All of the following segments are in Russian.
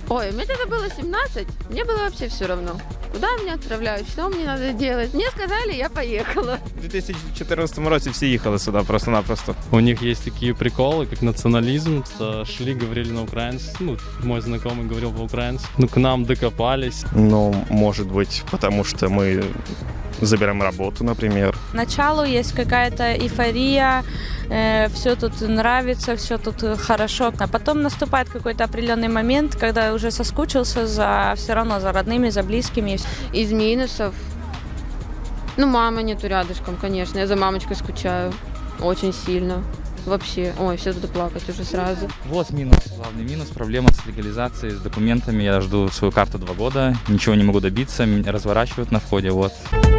Ой, мне тогда было 17, мне было вообще все равно. Куда меня отправляют, что мне надо делать. Мне сказали, я поехала. У 2014 році всі їхали сюди просто-напросто. У них есть такие приколы, как национализм. Шли, говорили на украинском. Мой знакомый говорил по-украински. К нам докопались. Может быть, потому что мы забираем работу, например. Поначалу есть какая-то эйфория, все тут нравится, все тут хорошо. А потом наступает какой-то определенный момент, когда уже соскучился все равно за родными, за близкими. Из минусов. Мама нету рядышком, конечно. Я за мамочкой скучаю. Очень сильно. Вообще. Ой, все тут плакать уже сразу. Вот минус, главный минус. Проблема с легализацией, с документами. Я жду свою карту 2 года. Ничего не могу добиться. Меня разворачивают на входе. Вот.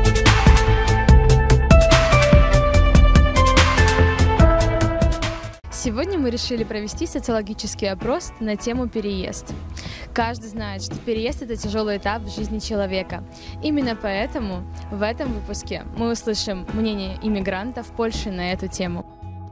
Сегодня мы решили провести социологический опрос на тему переезд. Каждый знает, что переезд – это тяжелый этап в жизни человека. Именно поэтому в этом выпуске мы услышим мнение иммигрантов Польши на эту тему.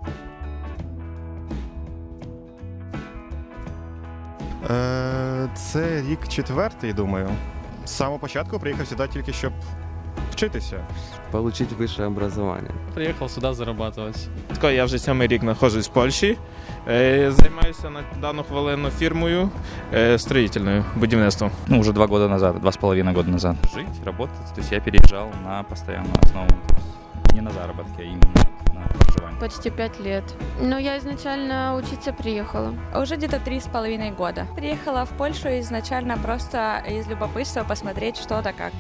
Це рік 4-й, думаю. З самого початку приїхав сюди тільки, щоб вчитися. Получить высшее образование. Приехал сюда зарабатывать. Я вже 7-й рік знаходжусь в Польщі. Займаюся на дану хвилину фірмою строїтельною, будівництвом. Уже 2 года назад, 2,5 года назад. Жить, работать. То есть я переезжал на постоянную основу. Не на заработки, а именно на проживание. Почти 5 лет. Но я изначально учиться приехала. Уже где-то 3,5 года. Приехала в Польшу изначально просто из любопытства посмотреть что-то как.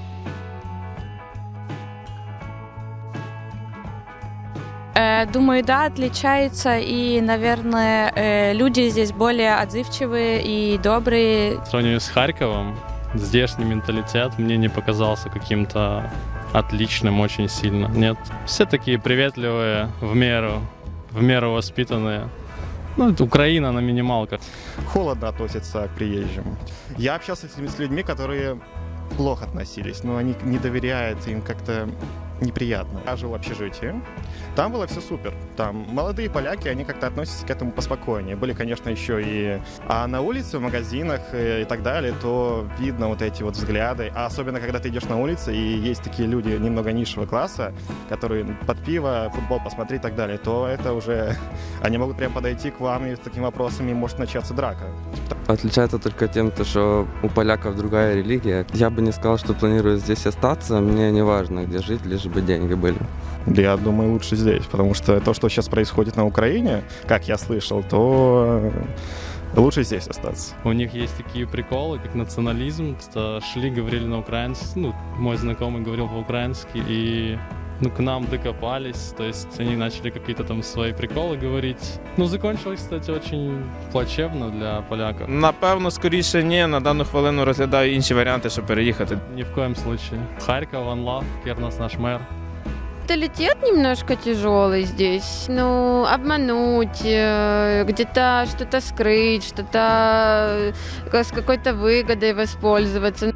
Думаю, да, отличается, и, наверное, люди здесь более отзывчивые и добрые. В сравнении с Харьковом, здешний менталитет мне не показался каким-то отличным очень сильно. Нет, все такие приветливые, в меру воспитанные. Это Украина на минималках. Холодно относятся к приезжим. Я общался с людьми, которые плохо относились, но они не доверяют, им как-то неприятно. Я жил в общежитии, там было все супер. Там молодые поляки, они как-то относятся к этому поспокойнее. Были, конечно, еще и... А на улице, в магазинах и так далее, то видно вот эти вот взгляды. А особенно, когда ты идешь на улице, и есть такие люди немного низшего класса, которые под пиво, футбол посмотреть и так далее, то это уже... Они могут прям подойти к вам и с такими вопросами может начаться драка. Отличается только тем, что у поляков другая религия. Я бы не сказал, что планирую здесь остаться. Мне не важно, где жить, лишь бы деньги были. Я думаю, лучше здесь, потому что то, что сейчас происходит на Украине, как я слышал, то лучше здесь остаться. У них есть такие приколы, как национализм. Шли, говорили на украинском. Мой знакомый говорил по-украински, и к нам докопались, то есть они начали какие-то там свои приколы говорить. Закончилось, кстати, очень плачевно для поляков. Напевно, скоріше ні, на дану хвилину розглядаю інші варіанти, щоб переїхати. Ни в коем случае. Харьков, one love, Кернос наш мэр. Менталитет немножко тяжелый здесь. Обмануть, где-то что-то скрыть, что-то с какой-то выгодой воспользоваться.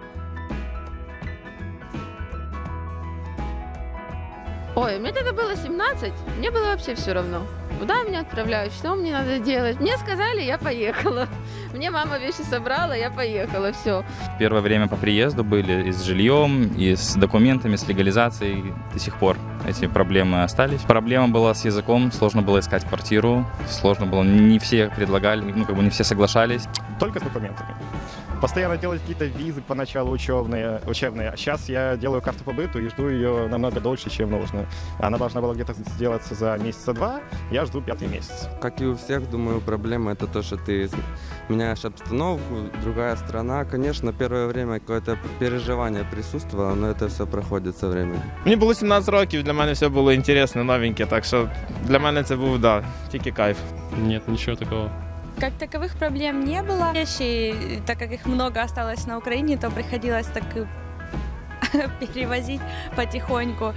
Ой, мне тогда было 17, мне было вообще все равно. Куда меня отправляют, что мне надо делать. Мне сказали, я поехала. Мне мама вещи собрала, я поехала, все. Первое время по приезду были и с жильем, и с документами, с легализацией. До сих пор эти проблемы остались. Проблема была с языком, сложно было искать квартиру, сложно было, не все предлагали, не все соглашались. Только с документами. Постоянно делать какие-то визы поначалу учебные. А сейчас я делаю карту по быту и жду ее намного дольше, чем нужно. Она должна была где-то сделаться за месяца 2, я жду 5-й месяц. Как и у всех, думаю, проблема это то, что ты меняешь обстановку, другая страна. Конечно, первое время какое-то переживание присутствовало, но это все проходит со временем. Мені було 17 років, для мене все було інтересне, новеньке, так що для мене це був, тільки кайф. Нет, ничего такого. Как таковых проблем не было. Вещи, так как их много осталось на Украине, то приходилось так перевозить потихоньку.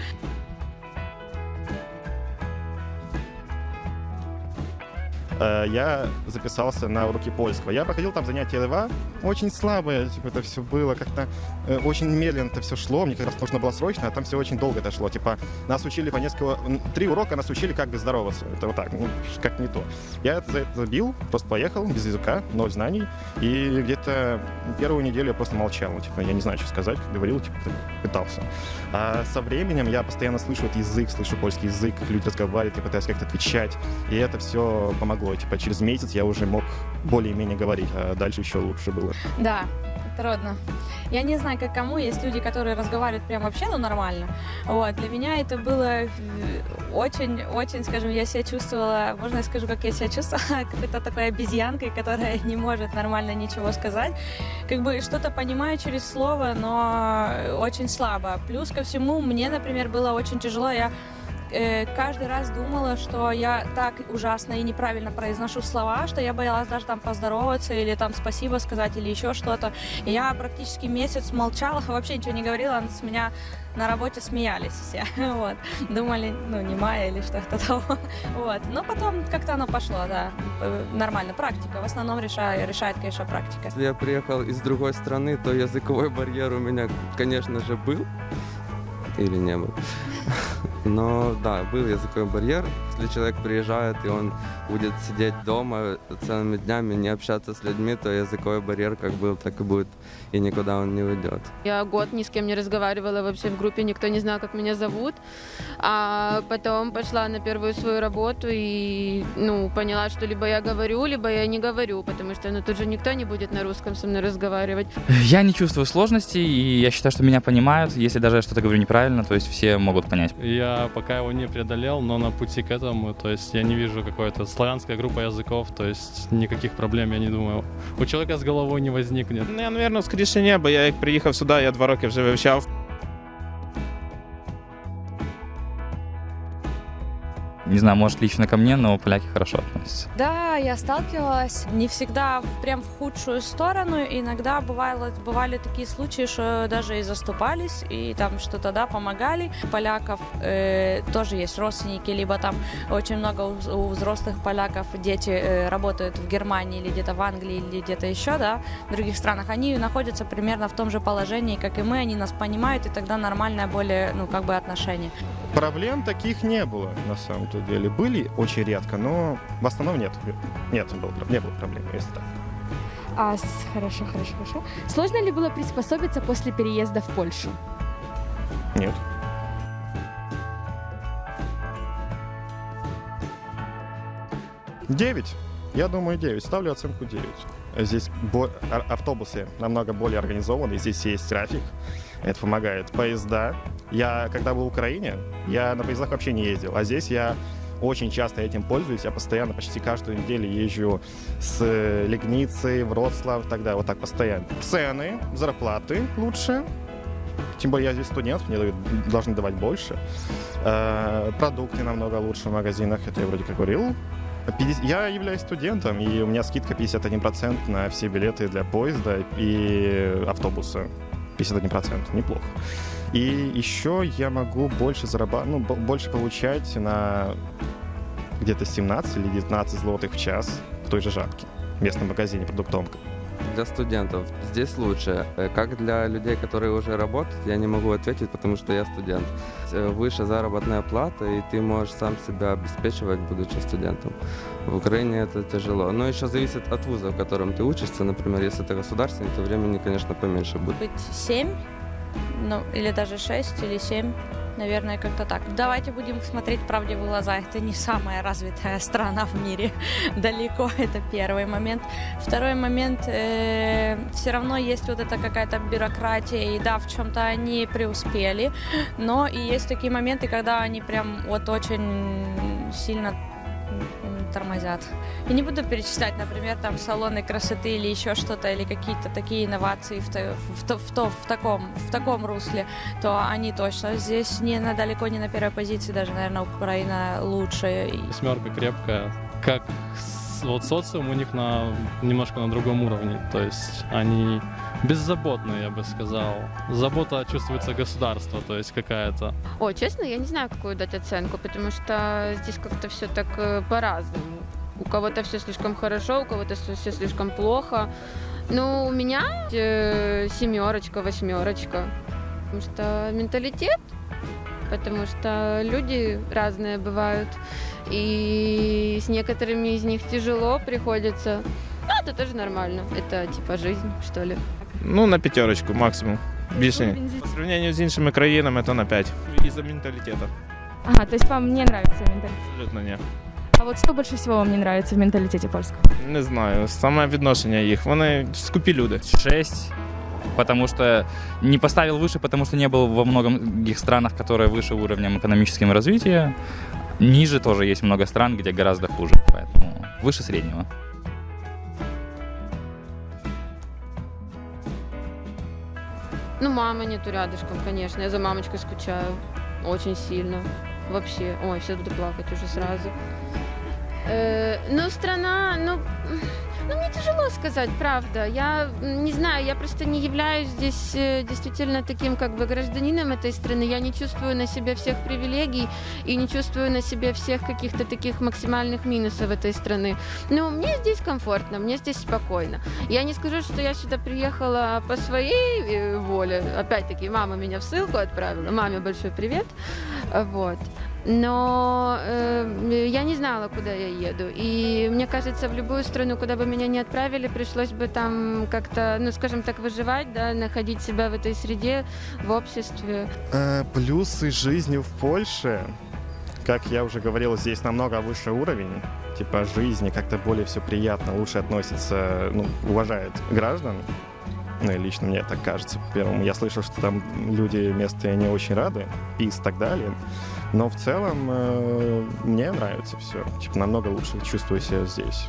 я записался на уроки польского. Я проходил там занятия 2, очень слабые, типа, это все было как-то очень медленно это все шло, мне как раз нужно было срочно, а там все очень долго это шло. Типа, нас учили по несколько... 3 урока нас учили, как бы здороваться. Это вот так, ну, как не то. Я за это забил, просто поехал, без языка, 0 знаний, и где-то первую неделю я просто молчал. Ну, типа, я не знаю, что сказать, говорил, типа, пытался. А со временем я постоянно слышу этот язык, слышу польский язык, как люди разговаривают, я пытаюсь как-то отвечать, и это все помогло. Типа, через месяц я уже мог более-менее говорить, а дальше еще лучше было. Да, трудно. Я не знаю, как кому. Есть люди, которые разговаривают прям вообще, ну, нормально. Вот. Для меня это было очень, скажем, я себя чувствовала, можно я скажу, как я себя чувствовала, какой-то такой обезьянкой, которая не может нормально ничего сказать. Как бы что-то понимаю через слово, но очень слабо. Плюс ко всему, мне, например, было очень тяжело. Я каждый раз думала, что я так ужасно и неправильно произношу слова, что я боялась даже там поздороваться или там спасибо сказать или еще что-то. И я практически месяц молчала, вообще ничего не говорила, с меня на работе смеялись все, вот. Думали, ну, не Майя или что-то того, вот. Но потом как-то оно пошло, да, нормально, практика, в основном решает, конечно, практика. Если я приехал из другой страны, то языковой барьер у меня, конечно же, был или не был. Но да, был языковой барьер. Если человек приезжает и он будет сидеть дома целыми днями, не общаться с людьми, то языковой барьер как был, так и будет, и никуда он не уйдет. Я год ни с кем не разговаривала вообще в группе, никто не знал, как меня зовут. А потом пошла на первую свою работу и, ну, поняла, что либо я говорю, либо я не говорю, потому что, ну, тут же никто не будет на русском со мной разговаривать. Я не чувствую сложностей, и я считаю, что меня понимают. Если даже я что-то говорю неправильно, то есть все могут понять. Я пока его не преодолел, но на пути к этому, то есть я не вижу какой-то славянская группа языков, то есть никаких проблем, я не думаю, у человека с головой не возникнет. Ну, я, напевно, скоріше ні, бо я як приїхав сюди, я 2 роки вже вивчав. Не знаю, может, лично ко мне, но поляки хорошо относятся. Да, я сталкивалась не всегда прям в худшую сторону. Иногда бывали такие случаи, что даже и заступались, и там что-то, да, помогали. У поляков тоже есть родственники, либо там очень много у взрослых поляков дети работают в Германии или где-то в Англии или где-то еще, да, в других странах. Они находятся примерно в том же положении, как и мы, они нас понимают, и тогда нормальное более, ну, как бы отношение. Проблем таких не было, на самом-то деле. Были очень редко, но в основном нет. Не было проблем, если так. Хорошо. Сложно ли было приспособиться после переезда в Польшу? Нет. Девять. Я думаю, 9. Ставлю оценку 9. Здесь автобусы намного более организованы, здесь есть трафик, это помогает. Поезда. Я, когда был в Украине, я на поездах вообще не ездил, а здесь я очень часто этим пользуюсь. Я постоянно, почти каждую неделю езжу с Лигницы, Вроцлав и так далее, вот так постоянно. Цены, зарплаты лучше. Тем более я здесь студент, мне должны давать больше. Продукты намного лучше в магазинах, это я вроде как говорил. Я являюсь студентом, и у меня скидка 51% на все билеты для поезда и автобуса. 51%, неплохо. И еще я могу больше зарабатывать, ну, больше получать на где-то 17 или 19 злотых в час в той же Жабке, в местном магазине продуктовом. Для студентов здесь лучше. Как для людей, которые уже работают, я не могу ответить, потому что я студент. Выше заработная плата, и ты можешь сам себя обеспечивать, будучи студентом. В Украине это тяжело. Но еще зависит от вуза, в котором ты учишься. Например, если это государственный, то времени, конечно, поменьше будет. Быть 7, ну, или даже 6, или 7. Наверное, как-то так. Давайте будем смотреть правде в глаза. Это не самая развитая страна в мире. Далеко. Это первый момент. Второй момент. Все равно есть вот эта какая-то бюрократия. И да, в чем-то они преуспели. Но и есть такие моменты, когда они прям вот очень сильно тормозят. Я не буду перечислять, например, там салоны красоты или еще что-то, или какие-то такие инновации в таком русле, то они точно здесь далеко не на первой позиции, даже, наверное, Украина лучше. 8 крепкая. Как вот социум у них немножко на другом уровне, то есть они беззаботные, я бы сказал. Забота чувствуется государство, то есть какая-то. Честно, я не знаю, какую дать оценку, потому что здесь как-то все так по-разному. У кого-то все слишком хорошо, у кого-то все слишком плохо. Ну, у меня 7, 8. Потому что менталитет, потому что люди разные бывают. И с некоторыми из них тяжело приходится. Ну, это тоже нормально. Это типа жизнь, что ли. Ну, на 5 максимум. Більше. По сравнению з іншими країнами, то на 5. Із-за менталітету. Ага, то есть вам не нравится менталитет? Абсолютно ні. А вот что больше всего вам не нравится в менталитете польском? Не знаю, саме відношення їх. Вони скупі люди. 6, потому что не поставил выше, потому что не был во многих странах, которые выше уровнем экономического развития. Ниже тоже есть много стран, где гораздо хуже, поэтому выше среднего. Ну, мама нету рядышком, конечно. Я за мамочкой скучаю. Очень сильно. Вообще. Ой, все буду плакать уже сразу. Ну, страна, ну, мне тяжело сказать, правда. Я не знаю, я просто не являюсь здесь действительно таким как бы гражданином этой страны. Я не чувствую на себе всех привилегий и не чувствую на себе всех каких-то таких максимальных минусов этой страны. Ну, мне здесь комфортно, мне здесь спокойно. Я не скажу, что я сюда приехала по своей воле. Опять-таки, мама меня в ссылку отправила. Маме большой привет. Вот. Но я не знала, куда я еду. И мне кажется, в любую страну, куда бы меня не отправили, пришлось бы там как-то, ну, скажем так, выживать, да, находить себя в этой среде, в обществе. Плюсы жизни в Польше, как я уже говорил, здесь намного выше уровень. Типа жизни как-то более все приятно, лучше относится, ну, уважает граждан. Ну, и лично мне так кажется. По-первому, я слышал, что там люди местные не очень рады, пис и так далее. Но в целом мне нравится все. Типа намного лучше чувствую себя здесь.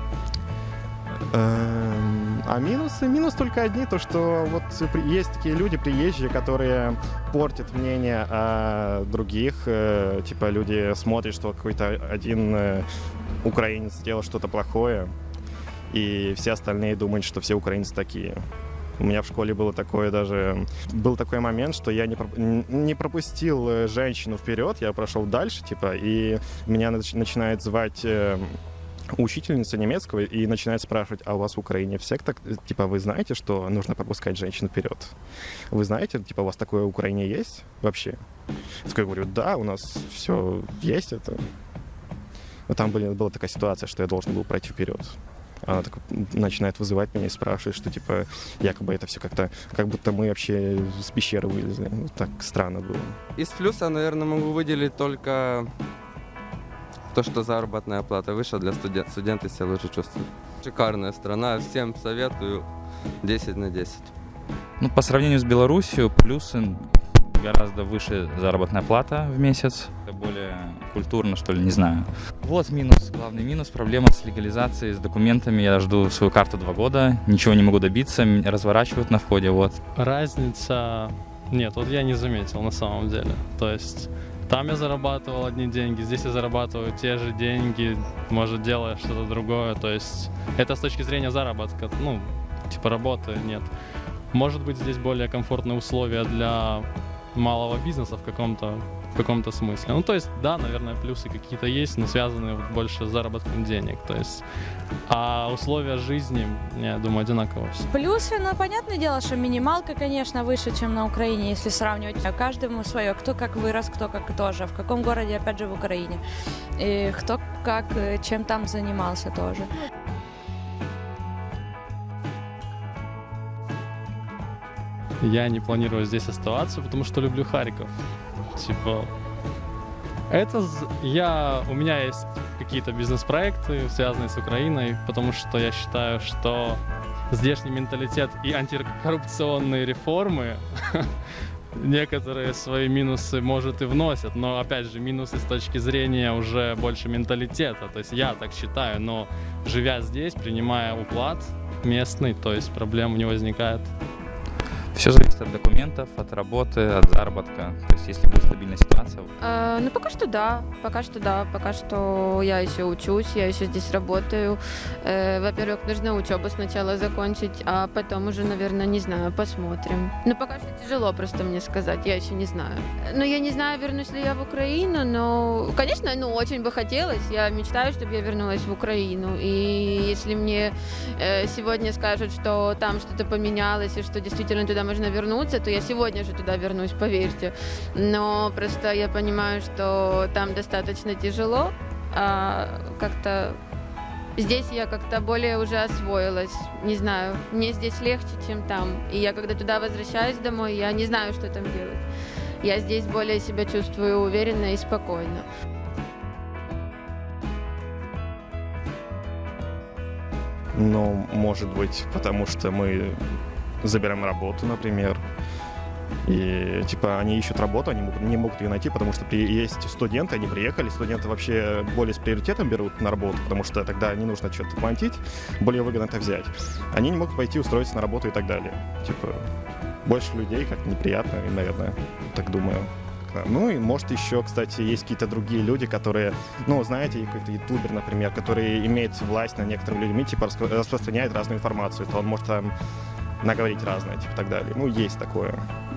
А минусы? Минус только одни, то что вот есть такие люди, приезжие, которые портят мнение о других. Типа люди смотрят, что какой-то один украинец сделал что-то плохое, и все остальные думают, что все украинцы такие. У меня в школе был такой момент, что я не пропустил женщину вперед, я прошел дальше, типа, и меня начинает звать учительница немецкого и начинает спрашивать, а у вас в Украине все так, типа, вы знаете, что нужно пропускать женщину вперед? Вы знаете, типа, у вас такое в Украине есть вообще? Я такой говорю, да, у нас все есть это. Но там была такая ситуация, что я должен был пройти вперед. Она так начинает вызывать меня и спрашивает, что, типа, якобы это все как-то, как будто мы вообще с пещеры вылезли. Ну, так странно было. Из плюса, наверное, могу выделить только то, что заработная плата выше для студенты себя лучше чувствуют. Шикарная страна, всем советую, 10 на 10. Ну, по сравнению с Беларусью, плюсы гораздо выше заработная плата в месяц. Это более культурно, что ли, не знаю. Вот минус, главный минус, проблема с легализацией, с документами. Я жду свою карту 2 года, ничего не могу добиться, разворачивают на входе, вот. Разница... Нет, вот я не заметил на самом деле. То есть там я зарабатывал одни деньги, здесь я зарабатываю те же деньги, может, делая что-то другое. То есть это с точки зрения заработка, ну, типа работы нет. Может быть, здесь более комфортные условия для малого бизнеса в каком-то смысле. Ну, то есть, да, наверное, плюсы какие-то есть, но связанные больше с заработком денег. То есть, а условия жизни, я думаю, одинаково все. Плюсы, ну, понятное дело, что минималка, конечно, выше, чем на Украине, если сравнивать. Каждому свое, кто как вырос, кто как тоже, в каком городе, опять же, в Украине. И кто как, чем там занимался тоже. Я не планирую здесь оставаться, потому что люблю Харьков. Типа, у меня есть какие-то бизнес-проекты, связанные с Украиной, потому что я считаю, что здешний менталитет и антикоррупционные реформы некоторые свои минусы, может, и вносят, но, опять же, минусы с точки зрения уже больше менталитета. То есть я так считаю, но живя здесь, принимая уклад местный, то есть проблем не возникает. Все зависит от документов, от работы, от заработка. То есть, если будет стабильная ситуация. Ну, пока что да. Пока что я еще учусь, я еще здесь работаю. Во-первых, нужно учебу сначала закончить, а потом уже, наверное, не знаю, посмотрим. Но пока что тяжело просто мне сказать, я еще не знаю. Ну, я не знаю, вернусь ли я в Украину, но, конечно, очень бы хотелось. Я мечтаю, чтобы я вернулась в Украину. И если мне сегодня скажут, что там что-то поменялось и что действительно туда можно вернуться, то я сегодня же туда вернусь, поверьте. Но просто я понимаю, что там достаточно тяжело, а как-то здесь я как-то более уже освоилась. Не знаю, мне здесь легче, чем там. И я когда туда возвращаюсь домой, я не знаю, что там делать. Я здесь более себя чувствую уверенно и спокойно. Ну, может быть, потому что мы забираем работу, например. И, типа, они ищут работу, они не могут ее найти, потому что есть студенты, они приехали, студенты вообще более с приоритетом берут на работу, потому что тогда не нужно что-то платить, более выгодно это взять. Они не могут пойти устроиться на работу и так далее. Типа, больше людей, как неприятно, наверное, так думаю. Ну и может еще, кстати, есть какие-то другие люди, которые, ну, знаете, какой-то ютубер, например, который имеет власть над некоторыми людьми, типа распространяет разную информацию, то он может там наговорить разное, типа так далее. Ну, есть такое.